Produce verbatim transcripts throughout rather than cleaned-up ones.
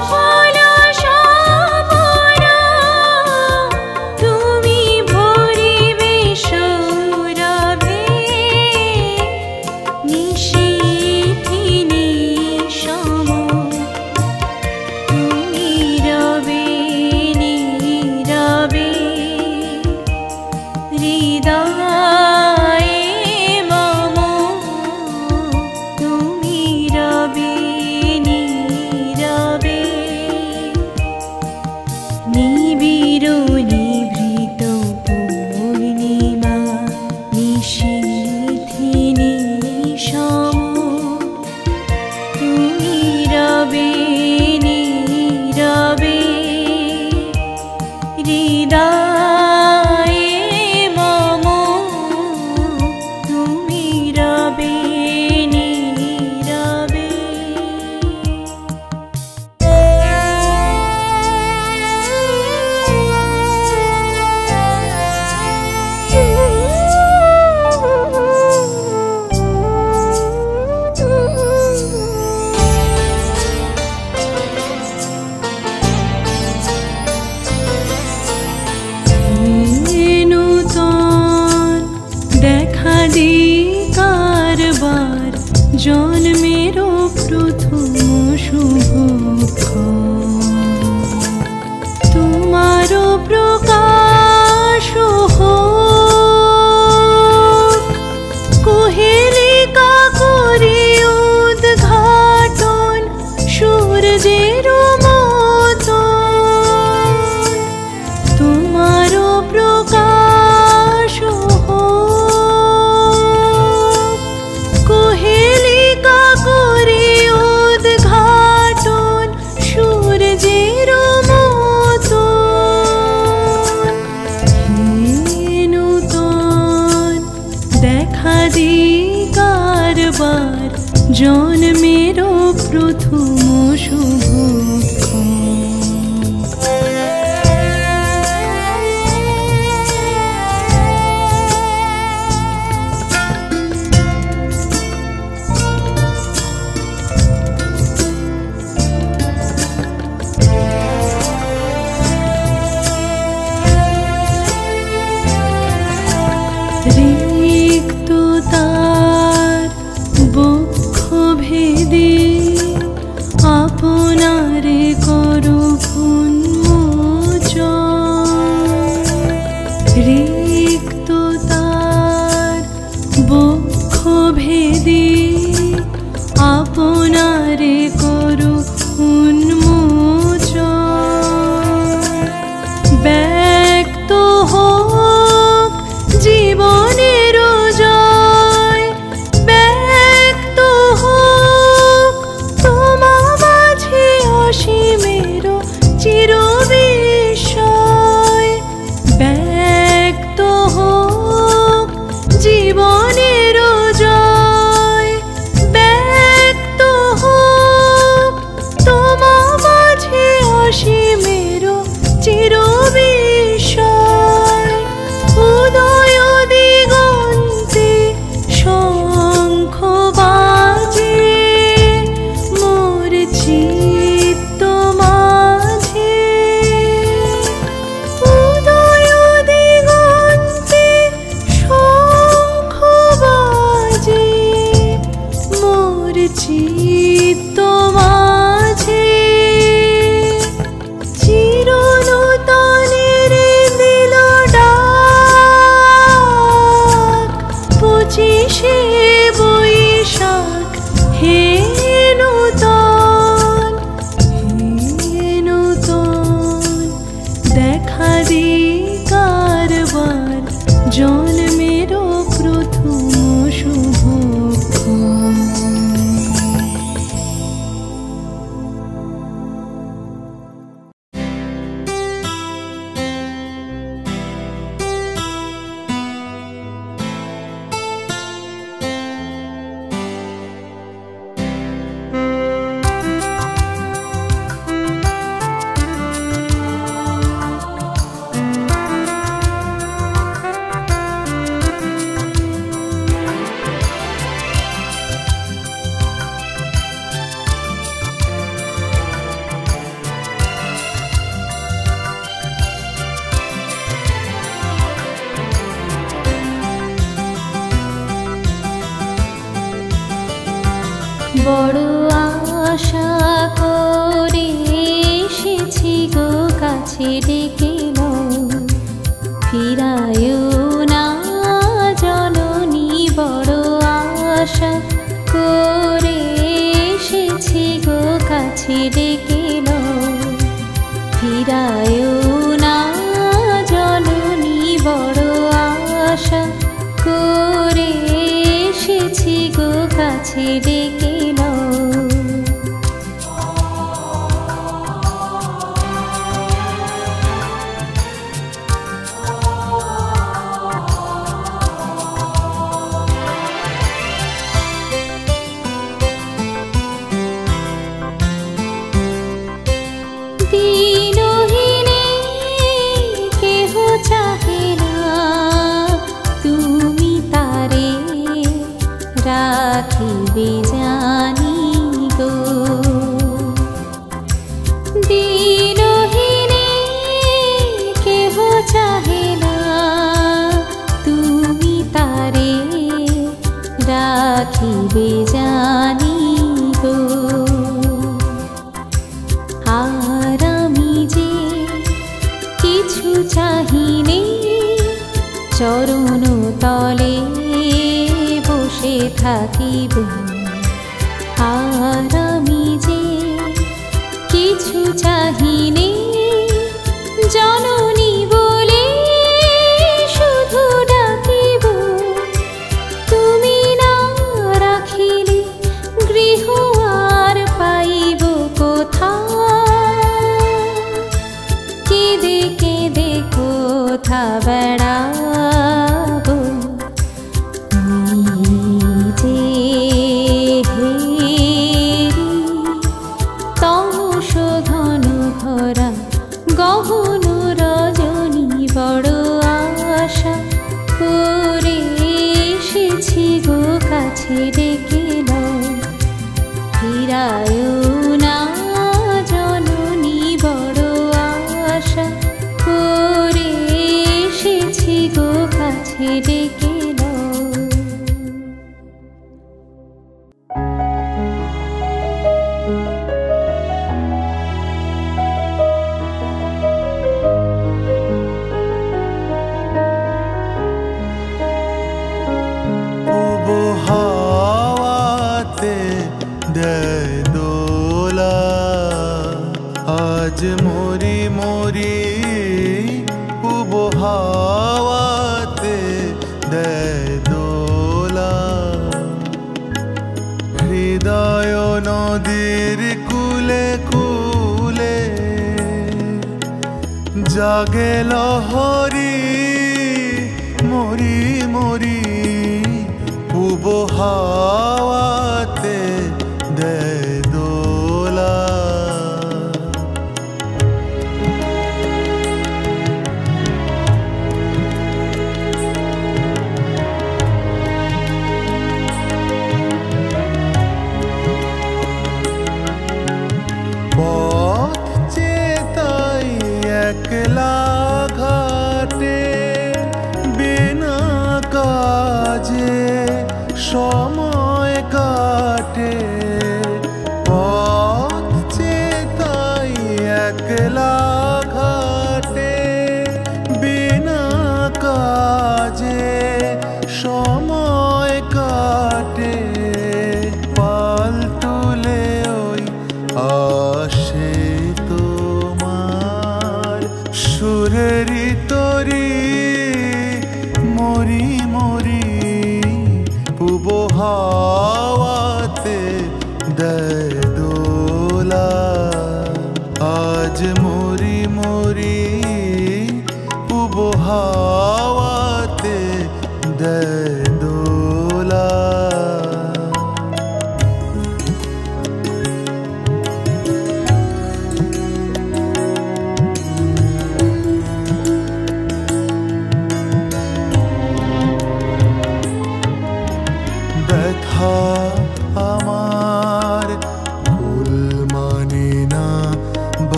জন্মেরও প্রথম শুভক্ষণ তোমারও প্রকাশ হোক, কোহেলিকা করি উদ্ঘাটন সূর্যের মতন, তোমারও প্রকাশ হোক, কোহেলিকা করি উদ্ঘাটন সূর্যের মতন। হে নূতন দেখা দিই কারবার জন্মেরও প্রথম শুভক্ষণ। রিক্ত তার বক্ষ ভেদে আপনারে করো উন্মোচন, রিক্ত তার বক্ষ ভেদে আপনারে করো উন্মোচন। ব্যক্ত হোক জীবনের জয়, ব্যক্ত হোক তোমা মাঝে অসীমের চিরবিস্ময়, ব্যক্ত হোক জীবনের জয়, ব্যক্ত হোক তোমা মাঝে অসীমের চিরবিস্ময়। উদয় দিগন্তে শঙ্খ বাজে মোর চিত্ত মাঝে, উদয় দিগন্তে শঙ্খ বাজে মোর চিত্ত মাঝে। চিরনূতনের দিল ডাক পঁচিশে বৈশাখ, হে নূতন বড় আশা করে এসেছি গো কাছে ডেকে নাও, ফিরায়ও না জননী। বড় আশা করে এসেছি গো কাছে ডেকে নাও, ফিরায়ও না জননী। বড় আশা করে এসেছি গো কাছে ডেকে নাও। দিনহীনে কেহ চাহে না, তুমি তারে রাখিবে জানি গো। দিনহীনে কেহ চাহে না, তুমি তারে রাখিবে জানি গো। আর আমি যে কিছু চাহিনে, চরণ তলে বসে থাকিব। আর আমি যে কিছু চাহিনে, জননী বলে শুধু ডাকিব। তুমি না রাখিলে গৃহ আর পাইব কোথা, কেঁদে কেঁদে কোথা বেড়াবো। নিজে হেরি তমস ঘন ভরা গহন রজনী। বড় আশা করে এসেছি গো কাছে ডেকে নাও, ফিরায়ও না জননী। বড় আশা করে এসেছি গো কাছে ডেকে নাও। হাওয়াতে দেয় দোলা, আজ মরি মরি পূব হাওয়াতে দেয় দোলা। হৃদয় নদীর কুলে কুলে জাগে লহরী, মরি মরি পূব হাওয়াতে দেয় দোলা। পথ চেতাই একলা ঘাটে, বিনা কাজে সময় কাটে। পথ চেতাই একলা ঘাটে, বিনা কাজে সময় কাটে। পাল তুলে ওই আসে তোমার সুরেরি তরি, মরি মরি পূব হাওয়াতে দেয় দোলা। আজ মরি মরি পূব হাওয়াতে দেয় দোলা। ব্যথা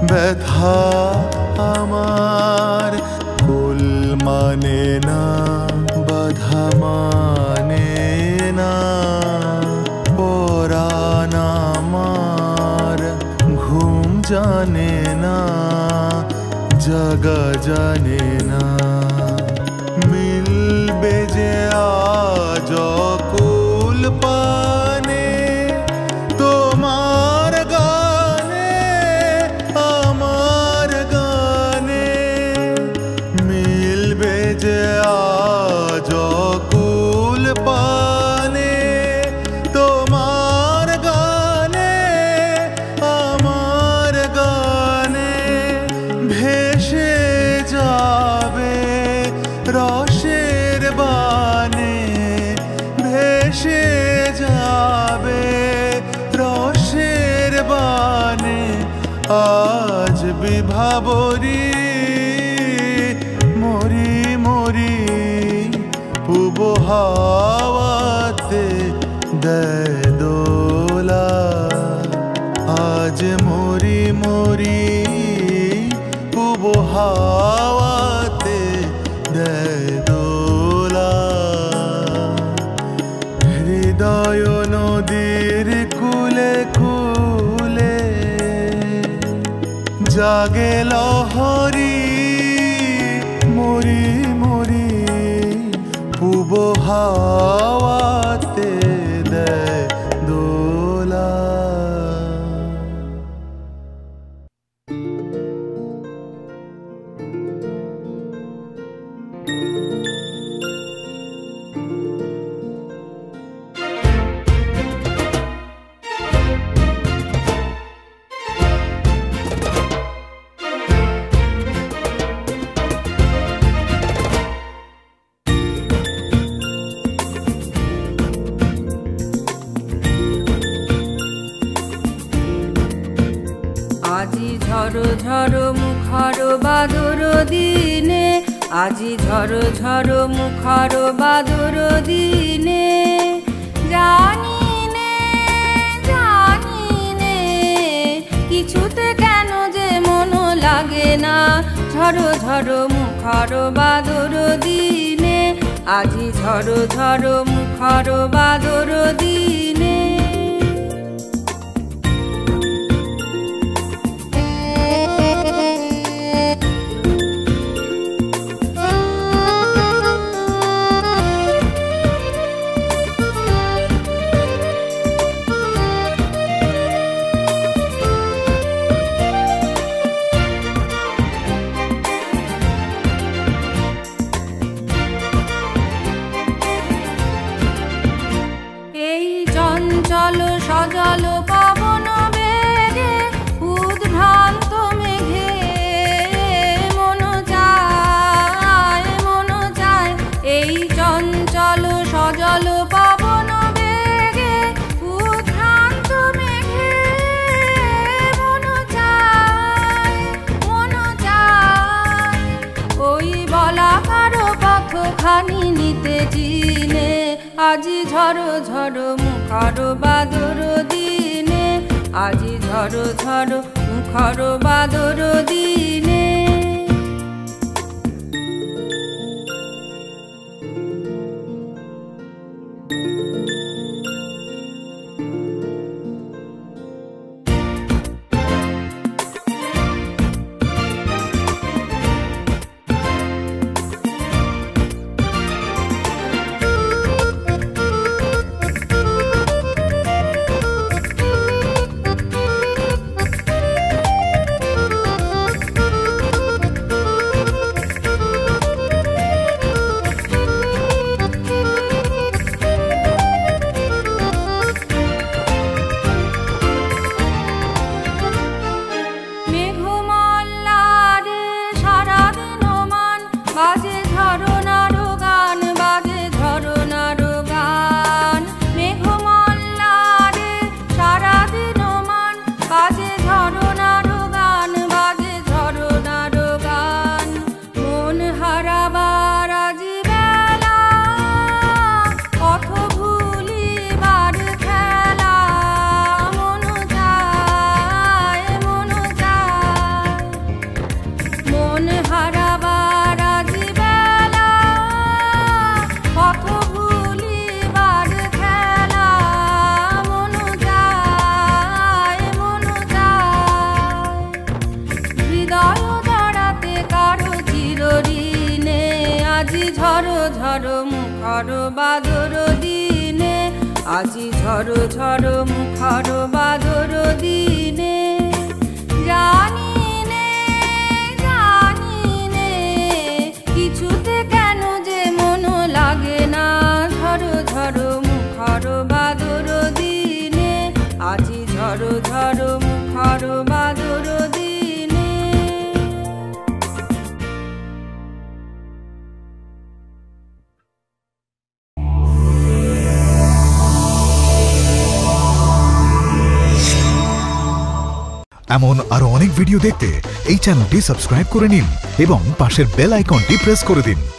ব্যথা আমার কুল মানে না, বাধা মানে না, পরাণ আমার ঘুম জানে না, জাগা জানে না। মিলবে যে আজ কুল পানে তোমার গানে আমার গানে, মিলবে যে আজ কুল পানে তোমার গানে আমার গানে, ভেসে যাবে রসের বানে, ভেসে যাবে রসের বানে। আজ বিভাবরী মরি মরি পূব হাওয়াতে দেয় দোলা, আজ মরি মরি পূব হাওয়াতে দেয় দোলা। হৃদয় নদীর কুলে কুলে জাগে লহরী, মরি মরি পূব হাওয়াতে দেয় দোলা। আজি ঝড় ঝড় মুখর বাদর দিনে, আজি ঝড় ঝড় মুখর বাদর দিনে, জানি নে জানি নে কিছুতে কেন যে মন লাগে না। ঝড় ঝড় মুখর বাদর দিনে, আজি ঝড় ঝড় মুখর বাদর দিনে। চঞ্চল সজল পবন বেগে উদ্ভ্রান্ত মেঘে মন চায় মন চায়, এই চঞ্চল সজল পবন বেগে উদ্ভ্রান্ত মেঘে মন চায় মন চায়, ওই বলাকার পথখানি নিতে চিনে। আজি ঝড় ঝড় মুখর বাদর দিনে, আজি ঝড় ঝড় মুখর বাদর দিনে। হৃদয় জড়াতে কারো চিরঋণে আজি ঝড়ো ঝড়ো মুখর বাদর দিনে আজি ঝড়ো ঝড়ো মুখর বাদর দিনে জানি নে জানি নে কিছুতে কেন যে মন লাগে না ঝড়ো ঝড়ো মুখর বাদর দিনে আজি ঝড়ো ঝড়ো মুখর বাদর দিনে। এমন আরো অনেক ভিডিও দেখতে এই চ্যানেলটি সাবস্ক্রাইব করে নিন এবং পাশের বেল আইকনটি প্রেস করে দিন।